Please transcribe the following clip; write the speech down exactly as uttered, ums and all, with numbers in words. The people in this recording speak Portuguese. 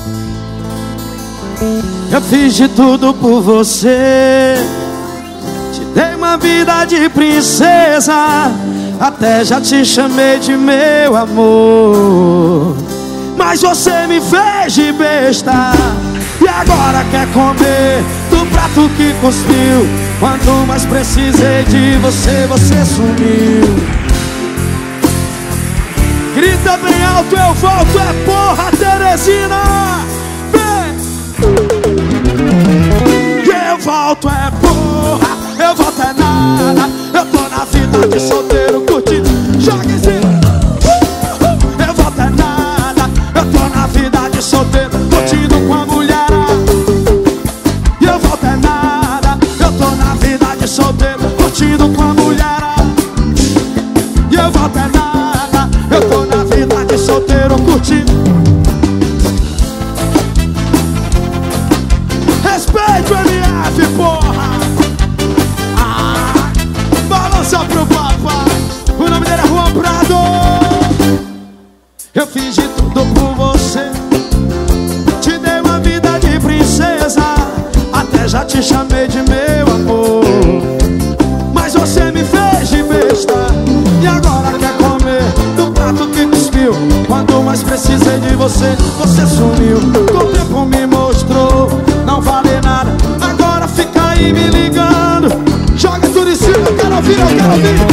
Eu fiz de tudo por você, te dei uma vida de princesa, até já te chamei de meu amor. Mas você me fez de besta e agora quer comer do prato que cuspiu. Quanto mais precisei de você, você sumiu. Grita bem alto, eu volto, é porra, Teresina. Eu volto é porra, eu volto é nada. Eu tô na vida de solteiro curtindo. Joga em cima. Eu volto é nada. Eu tô na vida de solteiro curtindo com a mulherada. E eu volto é nada. Eu tô na vida de solteiro curtindo com a mulherada. E eu volto é nada. Eu tô na vida de solteiro curtindo. Respeito o M F, porra! Ah, balança pro papai. O nome dele é Juan Prado. Eu fiz de tudo por você, te dei uma vida de princesa, até já te chamei de meu amor. Mas você me fez de besta e agora quer comer do prato que cuspiu. Quanto mais precisei de você, você sumiu. Com o tempo me mostrou não vale nada, agora fica aí me ligando. Joga tudo em cima, eu quero ouvir, eu quero ouvir.